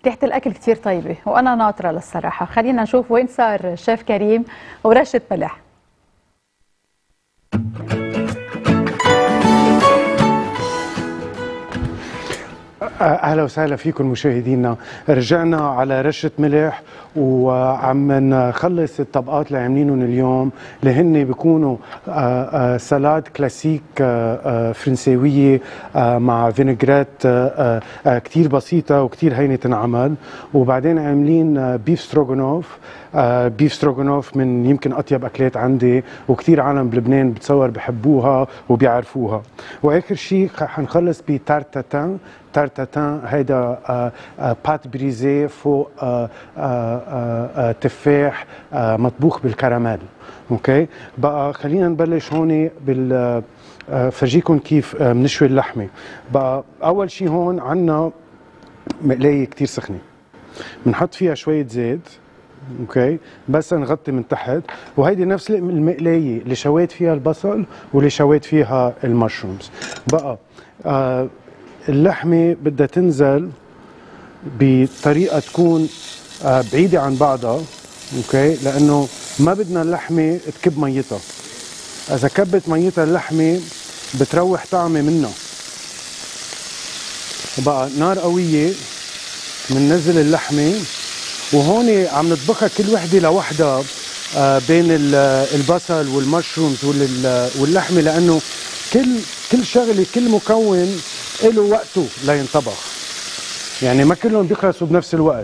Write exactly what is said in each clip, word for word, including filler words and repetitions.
ريحة الأكل كتير طيبة وأنا ناطرة للصراحة. خلينا نشوف وين صار شيف كريم ورشة ملح. اهلا وسهلا فيكم مشاهدينا. رجعنا على رشه ملح وعم نخلص الطبقات اللي عاملينهم اليوم اللي هن بيكونوا سلاد كلاسيك فرنساويه مع فينيغرات كتير بسيطه وكتير هينه تنعمل، وبعدين عاملين بيف ستروغانوف. بيف ستروغانوف من يمكن اطيب اكلات عندي وكتير عالم بلبنان بتصور بحبوها وبيعرفوها. واخر شيء حنخلص بتارتاتان. تارتاتان هيدا بات بريزي فوق تفاح مطبوخ بالكراميل. اوكي بقى خلينا نبلش هون بال فرجيكم كيف بنشوي اللحمه. بقى اول شيء هون عندنا مقلايه كتير سخنه، بنحط فيها شويه زيت. اوكي بس نغطي من تحت، وهيدي نفس المقلايه اللي شويت فيها البصل واللي شويت فيها المشرومز. بقى آه اللحمه بدها تنزل بطريقه تكون آه بعيده عن بعضها. اوكي لانه ما بدنا اللحمه تكب ميتها، اذا كبت ميتها اللحمه بتروح طعمه منها. بقى نار قويه بننزل اللحمه، وهون عم نطبخها كل وحده لوحدها آه بين البصل والمشرومز واللحمه، لانه كل كل شغله كل مكون له وقته لينطبخ، يعني ما كلهم بيخلصوا بنفس الوقت.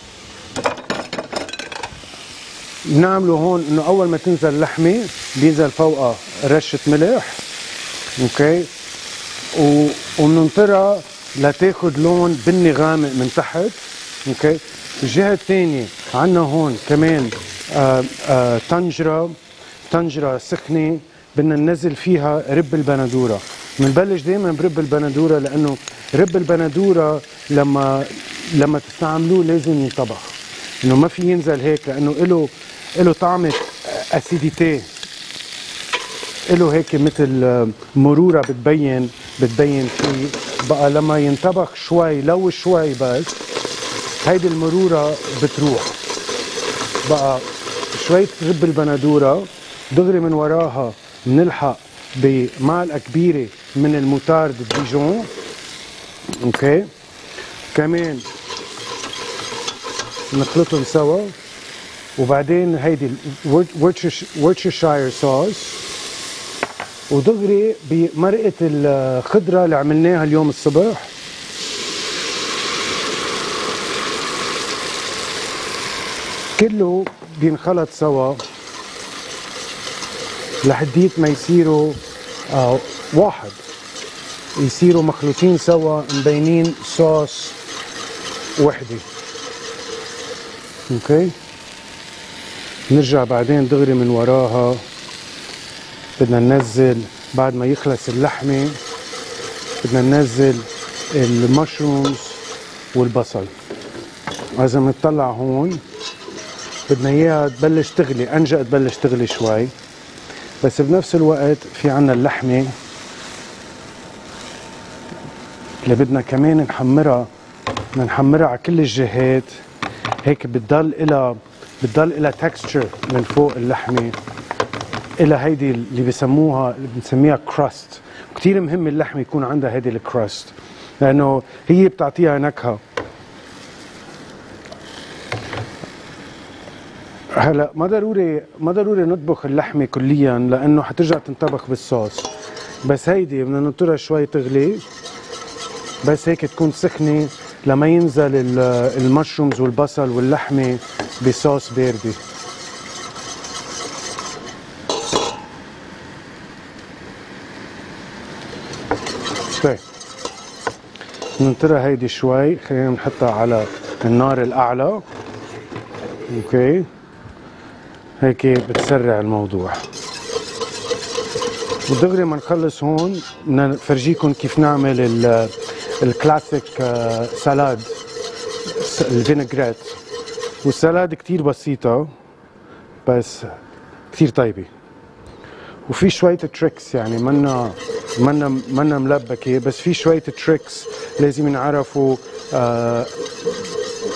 بنعمله هون انه اول ما تنزل اللحمه بينزل فوقها رشه ملح. اوكي وبننطرها لتاخذ لون بني غامق من تحت. اوكي الجهه الثانيه عندنا هون كمان آآ آآ طنجره طنجره سخنه بدنا ننزل فيها رب البندوره. بنبلش دائما برب البندوره لانه رب البندوره لما لما تستعملوه لازم ينطبخ، انه ما في ينزل هيك لانه له له طعمه اسيديتي، له هيك مثل مروره بتبين بتبين فيه. بقى لما ينطبخ شوي لو شوي بس هيدي المروره بتروح. بقى شويه رب البندوره دغري من وراها بنلحق بمعلقه كبيره من الموتارد ديجون. اوكي كمان نخلطهم سوا، وبعدين هيدي وورتششاير صوص، ودغري بمرقه الخضره اللي عملناها اليوم الصبح. كله بينخلط سوا لحديت ما يصيروا آه واحد، يصيروا مخلوطين سوا مبينين صوص وحده. اوكي نرجع بعدين دغري من وراها بدنا ننزل بعد ما يخلص اللحمه بدنا ننزل المشرومز والبصل. اذا بنطلع هون بدنا اياها تبلش تغلي، انجا تبلش تغلي شوي، بس بنفس الوقت في عنا اللحمه اللي بدنا كمان نحمرها. بدنا نحمرها على كل الجهات هيك بتضل إلها بتضل إلها تكستشر من فوق اللحمه، إلها هيدي اللي بسموها اللي بنسميها كراست. كثير مهم اللحمه يكون عندها هيدي الكراست لانه هي بتعطيها نكهه. هلا ما ضروري ما ضروري نطبخ اللحمه كليا لانه حترجع تنطبخ بالصوص، بس هيدي بدنا ننطرها شوي تغلي بس هيك تكون سخنه لما ينزل المشرومز والبصل واللحمه بصوص بارده. طيب ننطرها هيدي شوي، خلينا نحطها على النار الاعلى. اوكي هيك بتسرع الموضوع. ودغري ما نخلص هون نفرجيكم كيف نعمل الكلاسيك سلاد الفينيغرات. والسلاد كتير بسيطة بس كتير طيبة، وفي شوية تريكس، يعني منا منا منا ملبكة، بس في شوية تريكس لازم ينعرفوا آه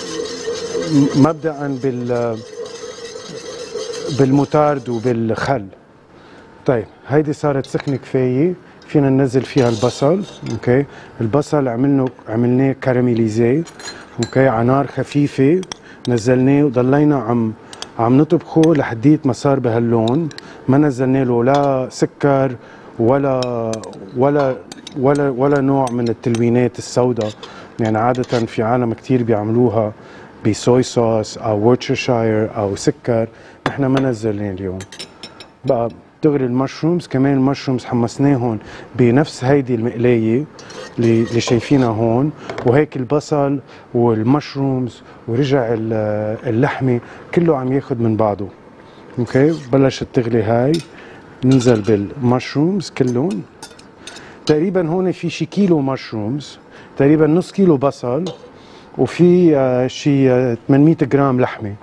مبدأ بال بالموتارد وبالخل. طيب هيدي صارت سخنة كفاية، فينا ننزل فيها البصل. اوكي، البصل عملنا عملناه كاراميليزي، اوكي، على نار خفيفة نزلناه وضلينا عم عم نطبخه لحديت ما صار بهاللون. ما نزلنا له لا سكر ولا ولا ولا ولا نوع من التلوينات السوداء، يعني عادة في عالم كتير بيعملوها بصويا صوص او وورتشرشاير او سكر، نحن ما نزلنا اليوم. بقى دغري المشرومز، كمان المشرومز حمصناهم بنفس هيدي المقلايه اللي شايفينها هون، وهيك البصل والمشرومز ورجع اللحمه كله عم ياخد من بعضه. اوكي، بلشت تغلي هاي، ننزل بالمشرومز كلهم. تقريبا هون في شي كيلو مشرومز، تقريبا نص كيلو بصل، وفي آه شي آه ثمانمية جرام لحمه.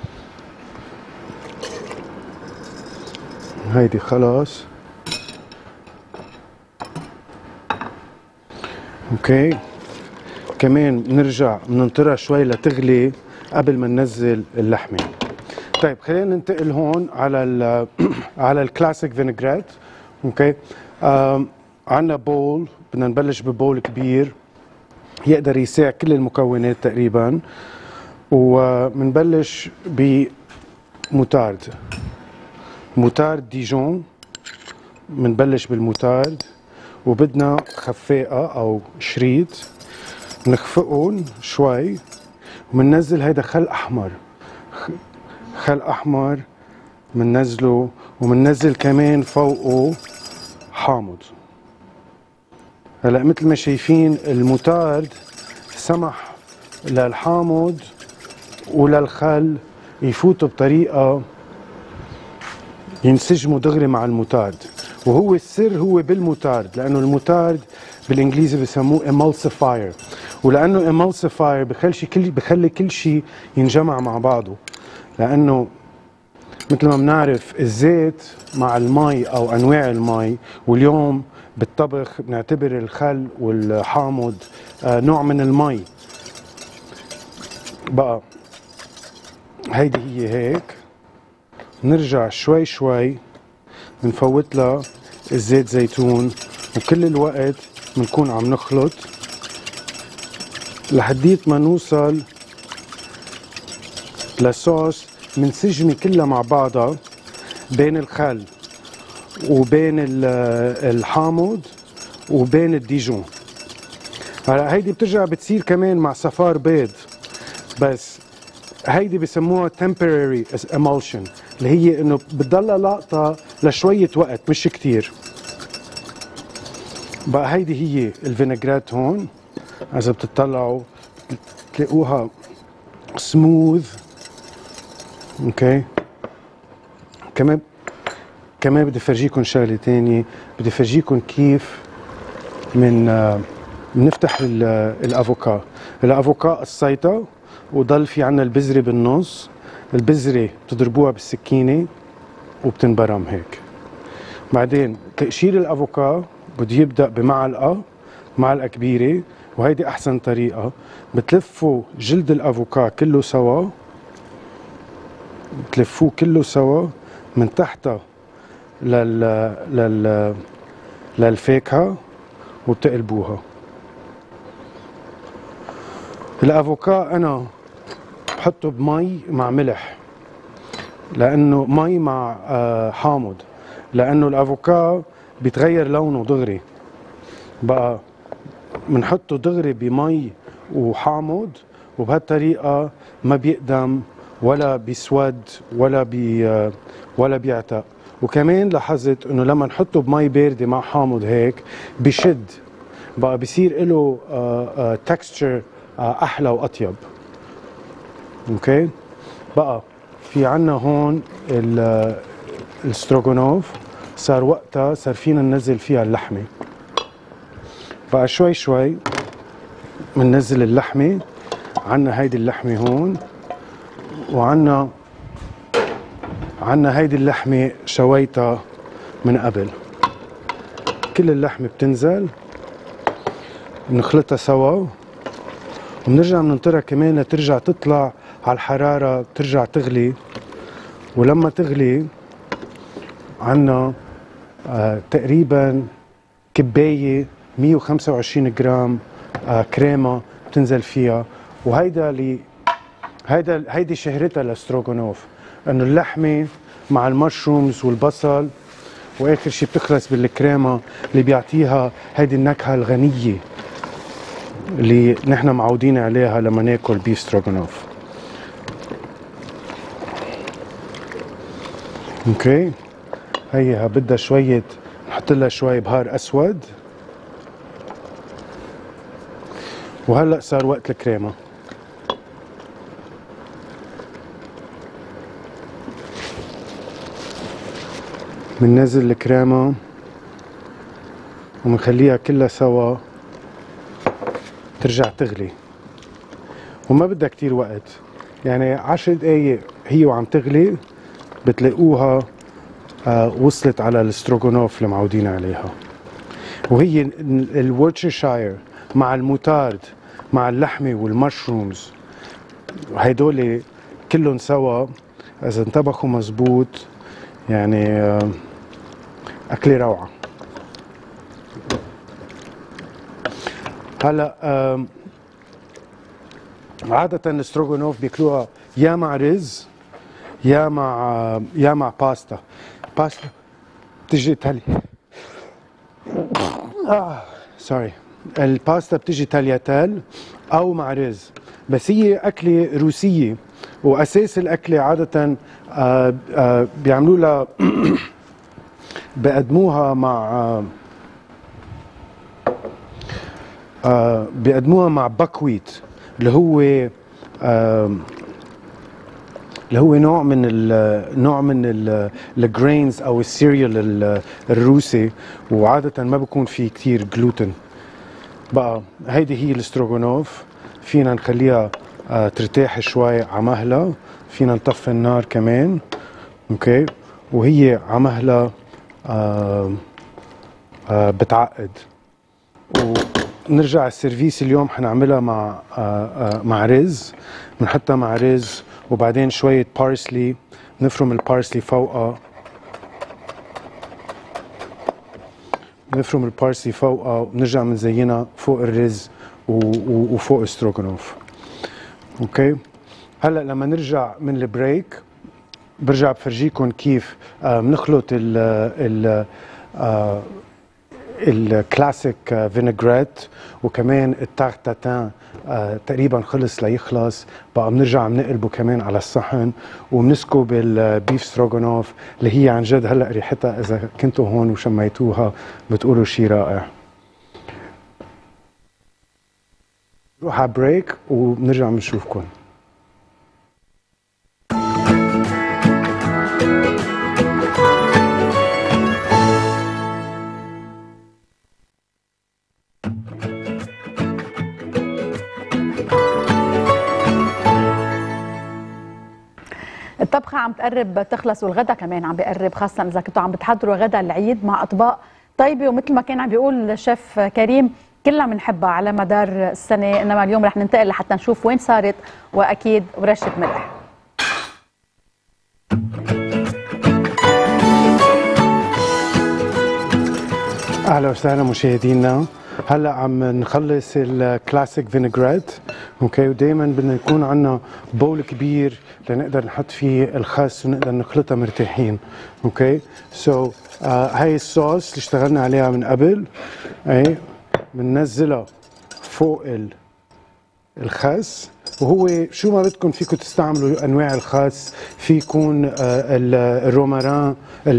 هيدي خلاص. اوكي، كمان بنرجع بننطرها شوي لتغلي قبل ما ننزل اللحمه. طيب خلينا ننتقل هون على ال على الكلاسيك فينيجريت. اوكي، عندنا بول، بدنا نبلش ببول كبير يقدر يساع كل المكونات تقريبا، وبنبلش بموتارد، موتارد ديجون. بنبلش بالموتارد وبدنا خفاقة أو شريط نخفقهم شوي، وبننزل هيدا خل أحمر، خل أحمر بننزله، وبننزل كمان فوقه حامض. هلا مثل ما شايفين الموتارد سمح للحامض وللخل يفوتوا بطريقة ينسجموا دغري مع الموتارد، وهو السر هو بالموتارد، لانه الموتارد بالانجليزي بسموه emulsifier، ولانه emulsifier بخلي كل بخلي كل شيء ينجمع مع بعضه. لانه مثل ما بنعرف الزيت مع المي او انواع المي، واليوم بالطبخ بنعتبر الخل والحامض نوع من المي. بقى هيدي هي هيك، نرجع شوي شوي بنفوت لها الزيت زيتون، وكل الوقت بنكون عم نخلط لحديت ما نوصل لصوص منسجمة كلها مع بعضها بين الخل وبين الحامض وبين الديجون. هلا هيدي بترجع بتصير كمان مع صفار بيض، بس هيدي بسموها temporary emulsion، اللي هي انه بتضلها لاقطة لشوية وقت مش كتير. بقى هيدي هي الفينيجرات هون، اذا بتطلعوا تلاقوها سموث. اوكي، كمان كمان بدي افرجيكم شغله ثانيه، بدي افرجيكم كيف من بنفتح الافوكا. الافوكا قصيتها وضل في عنا البذره بالنص، البذره بتضربوها بالسكينه وبتنبرم هيك. بعدين تقشير الافوكا بده يبدا بمعلقه، معلقه كبيره، وهيدي احسن طريقه. بتلفوا جلد الافوكا كله سوا، بتلفوه كله سوا من تحتها لل لل للفاكهه وبتقلبوها. الافوكا انا بحطه بمي مع ملح، لانه مي مع حامض، لانه الافوكا بيتغير لونه دغري. بقى بنحطه دغري بمي وحامض، وبهالطريقه ما بيقدم ولا بيسود ولا بي ولا بيعتق. وكمان لاحظت انه لما نحطه بمي بارده مع حامض هيك بشد، بقى بصير له تكستشر احلى واطيب. اوكي، بقى في عنا هون الستروغانوف، صار وقتها صار فينا ننزل فيها اللحمه. بقى شوي شوي بننزل اللحمه. عنا هيدي اللحمه هون، وعنا عنا هيدي اللحمه شويتها من قبل. كل اللحمه بتنزل، بنخلطها سوا، وبنرجع بننطرها كمان لترجع تطلع على الحراره بترجع تغلي، ولما تغلي عنا آه تقريبا كبايه مية وخمسة وعشرين جرام آه كريمه بتنزل فيها. وهيدا اللي هيدا هيدي شهرتها للستروغانوف، انه اللحمه مع المشرومز والبصل، واخر شيء بتخلص بالكريمه اللي بيعطيها هيدي النكهه الغنيه اللي نحن معودين عليها لما ناكل بيف ستروغانوف. اوكي، هيها بدها شويه، نحط لها شوي بهار اسود. وهلا صار وقت الكريمه. بننزل الكريمه وبنخليها كلها سوا ترجع تغلي، وما بدها كتير وقت، يعني عشر دقايق هي وعم تغلي بتلاقوها آه وصلت على الستروغانوف اللي معودين عليها. وهي الورتشرشاير مع الموتارد مع اللحمه والمشرومز، هيدول كلهم سوا اذا انطبخوا مزبوط يعني آه اكله روعه. هلا آه عاده الستروغانوف بياكلوها يا مع رز يا مع يا مع باستا. باستا بتجي تالي اه سوري الباستا بتجي تالياتيل او مع رز، بس هي اكله روسيه، واساس الاكله عاده آه آه بيعملوا لها بقدموها مع آه آه بيقدموها مع باكويت اللي هو آه اللي هو نوع من ال نوع من الجرينز او السيريال الروسي، وعاده ما بيكون فيه كثير جلوتين. بقى هيدي هي الستروغانوف، فينا نخليها آه ترتاح شوي على مهلها، فينا نطفي النار كمان. اوكي، وهي على مهلها آه آه بتعقد. ونرجع السيرفيس اليوم حنعملها مع آه آه مع رز، بنحطها مع رز وبعدين شوية بارسلي، نفرم البارسلي فوقها، نفرم البارسلي فوقها ونرجع بنزينها فوق الرز وفوق الستروغانوف. اوكي، هلا لما نرجع من البريك برجع بفرجيكم كيف بنخلط ال ال آه الكلاسيك فينيغريت وكمان التارت تاتان آه تقريبا خلص ليخلص. بقى بنرجع بنقلبه كمان على الصحن وبنسكب البيف ستروغانوف اللي هي عن جد هلا ريحتها اذا كنتوا هون وشميتوها بتقولوا شيء رائع. نروح على بريك وبنرجع بنشوفكم. الطبخة عم تقرب تخلص والغدا كمان عم بيقرب، خاصة إذا كنتوا عم بتحضروا غدا العيد مع أطباق طيبة، ومثل ما كان عم بيقول الشيف كريم كلها بنحبها على مدار السنة، إنما اليوم رح ننتقل لحتى نشوف وين صارت، وأكيد ورشة ملح. أهلا وسهلا مشاهدينا. هلا عم نخلص الكلاسيك فينيغريت. اوكي، ودائما بدنا يكون عندنا بول كبير لنقدر نحط فيه الخس ونقدر نخلطها مرتاحين. اوكي، سو so, آه هاي الصوص اللي اشتغلنا عليها من قبل، اي بننزلها فوق الخس، وهو شو ما بدكم فيكم تستعملوا انواع الخس، في يكون آه الروماران،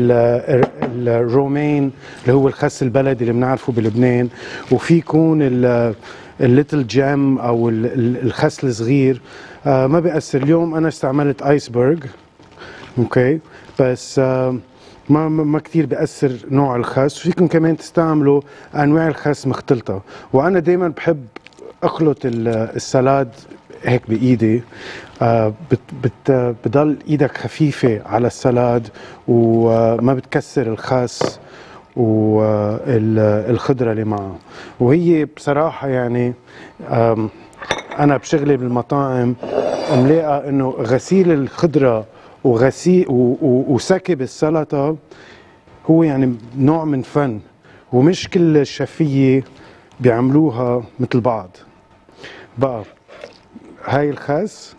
الرومين اللي هو الخس البلدي اللي بنعرفه بلبنان، وفي يكون الليتل جام او الخس الصغير. آه ما بيأثر. اليوم انا استعملت ايسبرغ، اوكي، بس آه ما ما كثير بيأثر نوع الخس. فيكم كمان تستعملوا انواع الخس مختلطه، وانا دائما بحب اخلط السلاد هيك بايدي. آه بت بت بضل ايدك خفيفه على السلاد وما بتكسر الخس والخضره اللي معه. وهي بصراحه يعني انا بشغلي بالمطاعم ملاقى انه غسيل الخضره وغسيل وسكب السلطه هو يعني نوع من فن، ومش كل الشفيه بيعملوها مثل بعض. بقى هاي الخس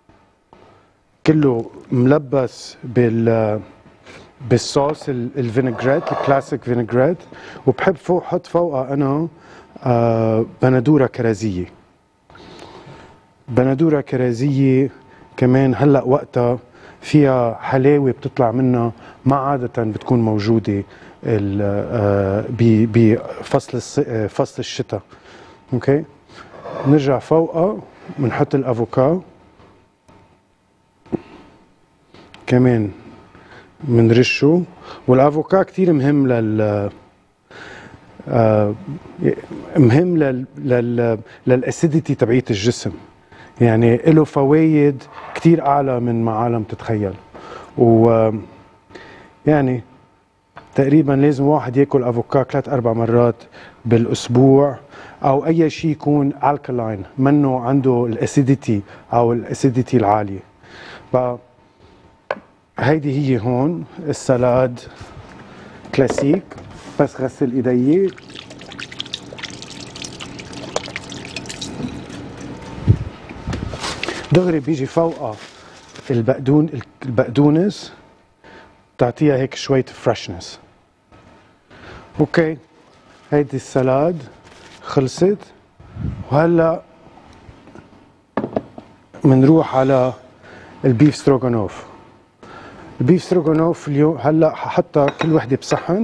كله ملبس بال بالصوص الفينيجريت الكلاسيك فينيجريت، وبحب فوق حط فوقها انا آه بندوره كرزيه. بندوره كرزيه كمان هلا وقتها فيها حلاوه بتطلع منها ما عاده بتكون موجوده آه بفصل فصل الشتاء. اوكي، نرجع فوقها بنحط الافوكا كمان منرشه. والافوكا كتير مهم لل آه مهم لل لل للاسيديتي تبعية الجسم، يعني له فوايد كتير اعلى من ما عالم تتخيل. و يعني تقريبا لازم واحد ياكل افوكا ثلاث اربع مرات بالاسبوع، او اي شيء يكون الكلاين منه عنده الاسيديتي او الاسيديتي العاليه. ف هيدي هي هون السلاد كلاسيك. بس غسل ايدي. دغري بيجي فوقها البقدون البقدونس تعطيها هيك شوية فريشنس. اوكي، هيدي السلاد خلصت، وهلا منروح على البيف ستروغانوف. البيف ستروغانوف اليوم هلا ححطها كل وحده بصحن.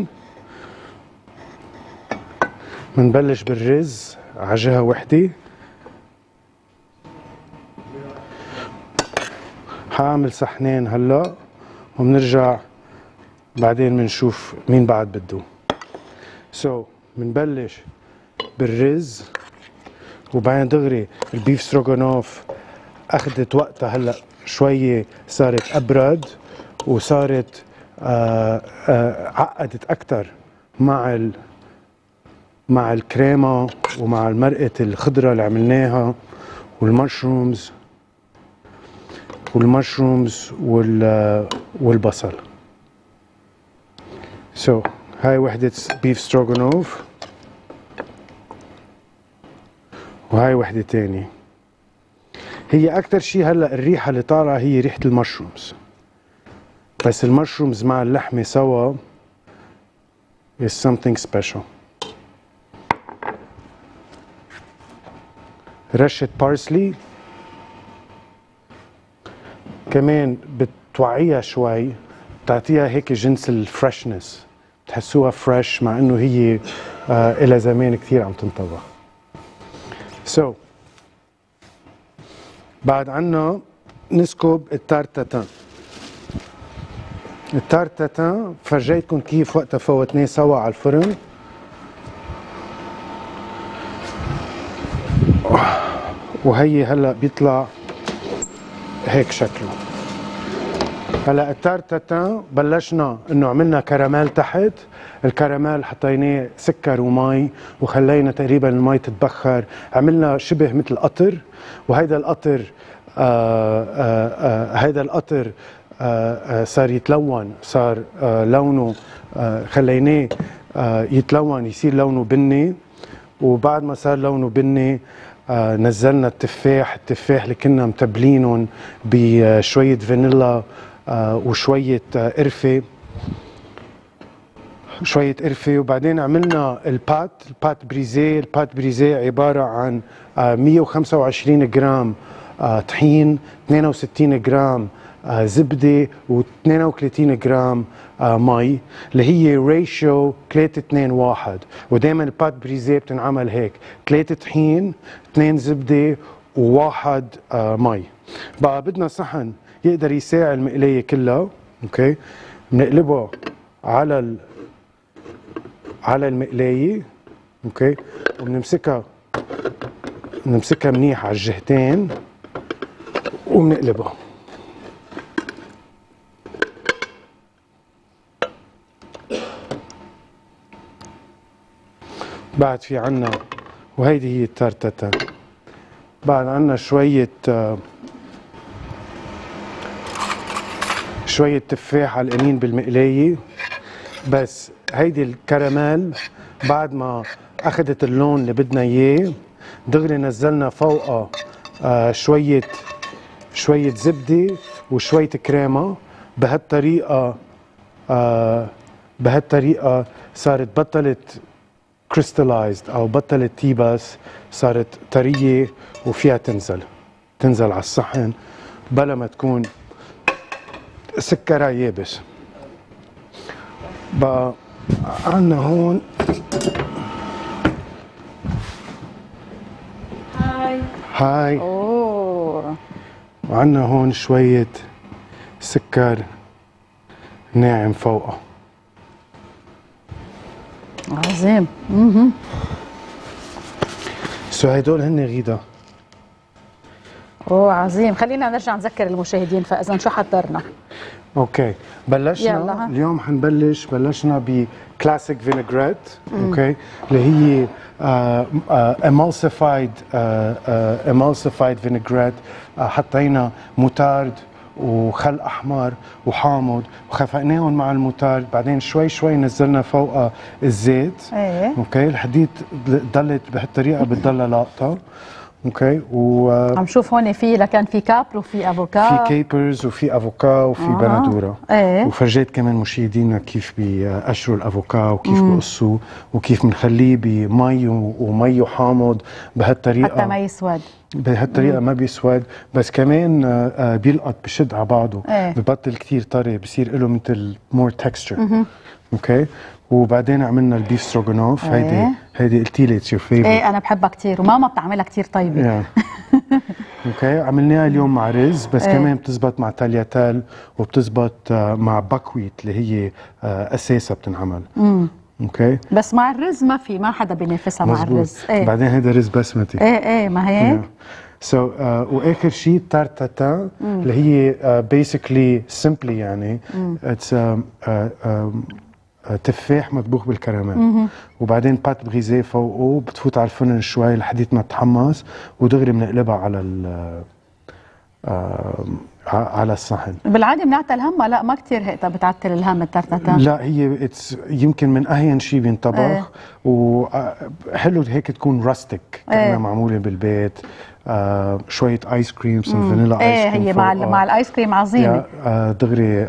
منبلش بالرز على جهه وحده، حاعمل صحنين هلا وبنرجع بعدين بنشوف مين بعد بده. سو so, منبلش بالرز، وبعدين دغري البيف ستروغانوف اخذت وقتها هلا شويه صارت ابرد وصارت آآ آآ عقدت اكثر مع ال مع الكريمه ومع المرقه الخضره اللي عملناها والمشرومز والمشرومز وال والبصل. سو so, هاي وحده بيف ستروغانوف، وهاي وحده تانية. هي اكثر شيء هلا الريحه اللي طالعه هي ريحه المشرومز، بس المشرومز مع اللحمه سوا is something special. رشه بارسلي كمان بتوعيها شوي، بتعطيها هيك جنس الفريشنس، بتحسوها فريش مع انه هي آه الى زمان كثير عم تنطبخ. سو so, بعد عنا نسكب التارتاتان. التارتاتان فرجيتكم كيف وقتها فوتناه سوا على الفرن. وهي هلا بيطلع هيك شكله. هلا التارتاتان بلشنا انه عملنا كراميل تحت، الكراميل حطيناه سكر ومي وخلينا تقريبا المي تتبخر، عملنا شبه مثل قطر. وهيدا القطر آه آه آه هيدا القطر آه آه صار يتلون، صار آه لونه آه خليناه آه يتلون يصير لونه بني. وبعد ما صار لونه بني آه نزلنا التفاح التفاح اللي كنا متبلينهم بشوية فانيلا آه وشوية آه قرفة شوية قرفة. وبعدين عملنا البات البات بريزيه. البات بريزيه عبارة عن آه مية وخمسة وعشرين جرام آه طحين، اثنين وستين جرام آه زبدة، واثنين وثلاثين جرام آه مي، اللي هي ريشيو ثلاثة اثنين واحد. ودائما البات بريزيه بتنعمل هيك، ثلاثة طحين، اثنين زبدة، وواحد آه مي. بقى بدنا صحن يقدر يساع المقلية كلها. اوكي، بنقلبها على ال... على المقلاية. اوكي، وبنمسكها بنمسكها منيح على الجهتين وبنقلبها. بعد في عنا، وهيدي هي التارتاتا، بعد عنا شوية شويه تفاح على القنين بالمقلايه. بس هيدي الكراميل بعد ما اخذت اللون اللي بدنا اياه دغري نزلنا فوقها آه شويه شويه زبده وشويه كريمه. بهالطريقه آه بهالطريقه صارت بطلت كريستالايزد او بطلت تيبس، صارت طريه وفيها تنزل تنزل على الصحن بلا ما تكون سكرها يابس. بقى عنا هون هاي هاي اوه وعنا هون شوية سكر ناعم فوقها. عظيم. اها سو هدول هن غيدا. اوه عظيم. خلينا نرجع نذكر المشاهدين فاذا شو حضرنا. اوكي بلشنا يلا. اليوم حنبلش بلشنا بكلاسيك فينيجريت اوكي اللي هي emulsified emulsified فينيجريت. حطينا موتارد وخل احمر وحامض وخفقناهم مع الموتارد، بعدين شوي شوي نزلنا فوقها الزيت. ايه اوكي الحديد ضلت بهالطريقه بتضلها لاقطه. اوكي و عم شوف هون في لكان في كابر وفي افوكا، في كيبرز وفي افوكا وفي آه. بندوره. ايه وفرجيت كمان مشاهدينا كيف بيقشروا الافوكا وكيف بقصوه وكيف بنخليه بمي ومي وحامض بهالطريقه حتى ما يسود. بهالطريقه ما بيسود، بس كمان آه بيلقط بشد على بعضه. ايه. ببطل كثير طري، بصير له مثل مور تكستشر. اوكي وبعدين عملنا البيف ستروغانوف. ايه. هيدي هيدي قلتي لي اتس يور فيفورت. ايه انا بحبها كثير وماما بتعملها كثير طيبه. yeah. اوكي عملناها اليوم مع رز، بس ايه. كمان بتزبط مع تالياتيل وبتزبط آه مع باكويت اللي هي آه اساسها بتنعمل. امم اوكي بس مع الرز ما في ما حدا بينافسها مع مزبوط. الرز. ايه بعدين هيدا رز بسمتي. ايه ايه ما هيك. سو so, uh, واخر شيء تارتاتا اللي هي بيسكلي uh, سمبلي يعني اتس uh, uh, uh, تفاح مطبوخ بالكراميل وبعدين بات بغيزيه فوقه بتفوت على الفرن شوي لحديت ما تحمص ودغري بنقلبها على ال uh, على الصحن. بالعاده بنعتل الهمه، لا ما كثير هيك بتعتل الهم الترتتا. لا هي اتس يمكن من اهين شيء بينطبخ. ايه. وحلو هيك تكون راستيك كأنها ايه. معموله بالبيت. آه شويه ايس كريم سم فانيلا ايس ايه كريم هي مع مع الايس كريم عظيمه. آه دغري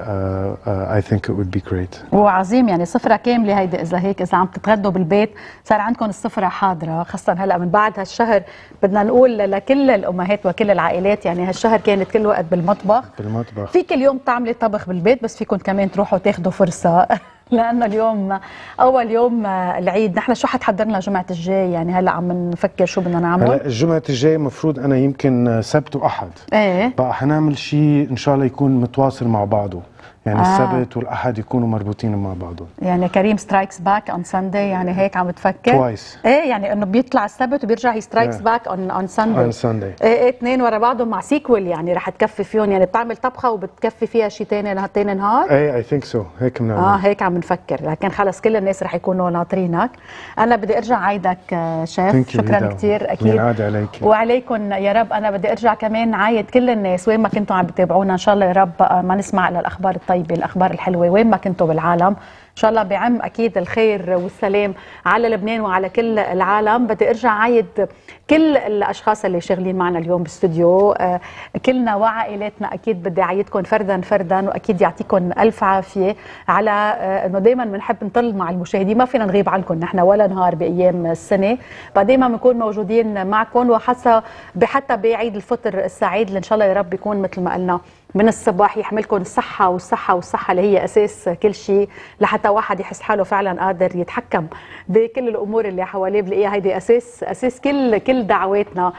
اي ثينك ات وود بي جريت. وعظيم يعني سفره كامله هيدي اذا هيك اذا عم تتغدوا بالبيت صار عندكم السفره حاضره، خاصه هلا من بعد هالشهر بدنا نقول لكل الامهات وكل العائلات يعني هالشهر كانت كل وقت بالمطبخ. بالمطبخ في كل يوم تعملي طبخ بالبيت، بس فيكم كمان تروحوا تاخذوا فرصه لانه اليوم اول يوم العيد. نحن شو حتحضر لنا جمعه الجاي؟ يعني هلا عم نفكر شو بدنا نعمل. هلا الجمعه الجاي المفروض انا يمكن سبت واحد. ايه بقى حنعمل شيء ان شاء الله يكون متواصل مع بعضه، يعني آه. السبت والاحد يكونوا مربوطين مع بعضهم. يعني كريم سترايكس باك اون ساندي، يعني هيك عم بتفكر؟ توايس. ايه يعني انه بيطلع السبت وبيرجع هي سترايكس باك اون اون ساندي. اون ساندي. ايه ايه اثنين ورا بعضهم مع سيكول، يعني رح تكفي فيهم، يعني بتعمل طبخه وبتكفي فيها شيء ثاني ثاني نهار. ايه اي ثينك سو هيك بنعمل. اه هيك عم نفكر، لكن خلص كل الناس رح يكونوا ناطرينك. انا بدي ارجع عايدك شيف، شكرا كثير اكيد. ينعاد عليك وعليكم يا رب. انا بدي ارجع كمان عايد كل الناس وين ما كنتوا عم بتابعونا، ان شاء الله يا رب ما نسمع الا الاخبار الطيبه الاخبار الحلوه وين ما كنتوا بالعالم. ان شاء الله بعم اكيد الخير والسلام على لبنان وعلى كل العالم. بدي ارجع عايد كل الاشخاص اللي شغالين معنا اليوم بالاستوديو، آه كلنا وعائلاتنا اكيد بدي اعيدكم فردا فردا، واكيد يعطيكم الف عافيه على آه انه دائما بنحب نطل مع المشاهدين، ما فينا نغيب عنكم نحن ولا نهار بايام السنه، فدائما بنكون موجودين معكم، وحتى حتى بعيد الفطر السعيد اللي ان شاء الله يا رب يكون مثل ما قلنا من الصباح يحملكم الصحة والصحة والصحة اللي هي أساس كل شيء، لحتى واحد يحس حاله فعلا قادر يتحكم بكل الأمور اللي حواليه، بلاقيها هيدي أساس أساس كل كل دعواتنا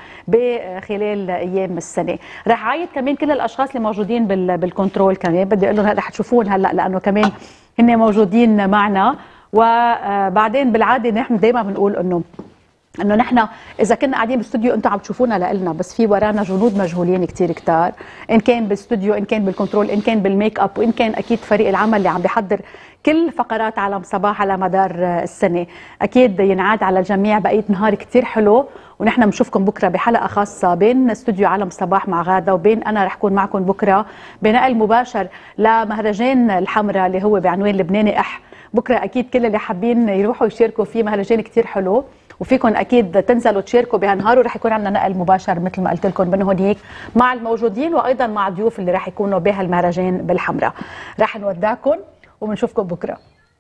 بخلال أيام السنة. رح عايد كمان كل الأشخاص اللي موجودين بال بالكنترول، كمان بدي أقول لهم هلا رح تشوفون هلا لأنه كمان هن موجودين معنا. وبعدين بالعادة نحن دايما بنقول إنه انه نحن اذا كنا قاعدين بالاستوديو انتم عم تشوفونا لإلنا، بس في ورانا جنود مجهولين كثير كتار، ان كان بالاستوديو، ان كان بالكنترول، ان كان بالميك اب، وان كان اكيد فريق العمل اللي عم بيحضر كل فقرات عالم صباح على مدار السنه. اكيد ينعاد على الجميع بقيه نهار كثير حلو، ونحن بنشوفكم بكره بحلقه خاصه بين استوديو عالم صباح مع غاده، وبين انا رح اكون معكم بكره بنقل مباشر لمهرجان الحمراء اللي هو بعنوان لبناني اح. بكره اكيد كل اللي حابين يروحوا يشاركوا فيه، مهرجان كثير حلو، وفيكم اكيد تنزلوا تشاركوا بهالنهار، ورح يكون عندنا نقل مباشر مثل ما قلت لكم من هون هيك مع الموجودين، وايضا مع الضيوف اللي رح يكونوا بهالمهرجان بالحمراء. رح نودعكم وبنشوفكم بكره.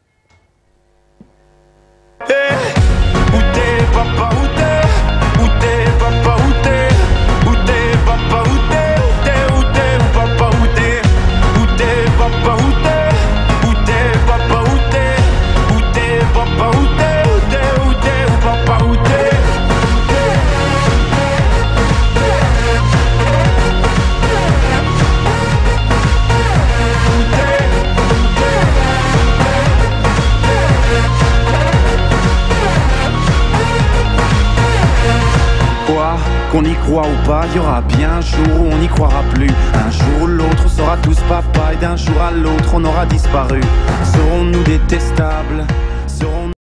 Qu'on y croit ou pas, il y aura bien un jour où on n'y croira plus. Un jour ou l'autre, on sera tous papa, et d'un jour à l'autre, on aura disparu. Serons-nous détestables? Serons